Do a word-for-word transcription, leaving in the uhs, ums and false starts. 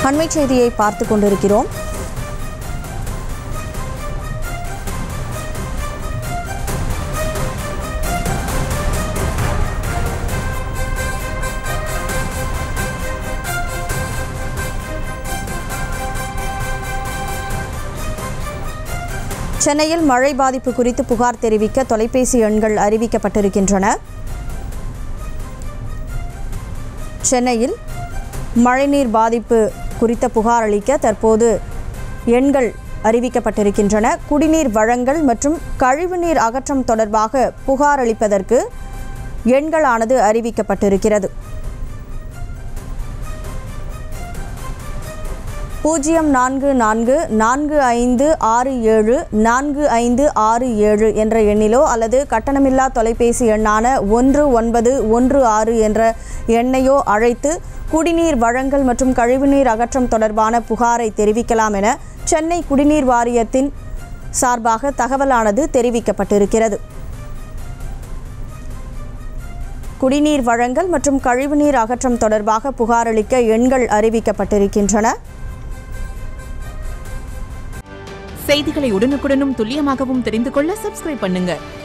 அண்மைச் செய்தியை பார்த்து கொண்டிருக்கிறோம். சென்னையில் மழை பாதிப்பு குறித்து புகார் தெரிவிக்க தொலைபேசி எண்கள் அறிவிக்கப்பட்டிருக்கின்றன. சென்னையில் மழைநீர் பாதிப்பு குறித்த புகார் அளிக்க தற்போது எண்கள் அறிவிக்கப்பட்டிருக்கின்றன. குடிநீர் வழங்கல் மற்றும் கழிவுநீர் அகற்றம் தொடர்பாக புகார் அளிப்பதற்கு எண்களானது அறிவிக்கப்பட்டிருக்கிறது. பூஜ்ஜியம் நான்கு நான்கு நான்கு ஐந்து ஆறு ஏழு நான்கு ஐந்து ஆறு ஏழு என்ற எண்ணிலோ அல்லது கட்டணமில்லா தொலைபேசி எண்ணான ஒன்று ஒன்பது ஒன்று ஆறு என்ற எண்ணையோ அழைத்து குடிநீர் வழங்கல் மற்றும் கழிவுநீர் அகற்றம் தொடர்பான புகாரை தெரிவிக்கலாம் என சென்னை குடிநீர் வாரியத்தின் சார்பாக தகவலானது தெரிவிக்கப்பட்டிருக்கிறது. குடிநீர் வழங்கல் மற்றும் கழிவுநீர் அகற்றம் தொடர்பாக புகார் அளிக்க எண்கள் அறிவிக்கப்பட்டிருக்கின்றன. செய்திகளை உடனுக்குடனும் துல்லியமாகவும் தெரிந்து கொள்ள சப்ஸ்கிரைப் பண்ணுங்க.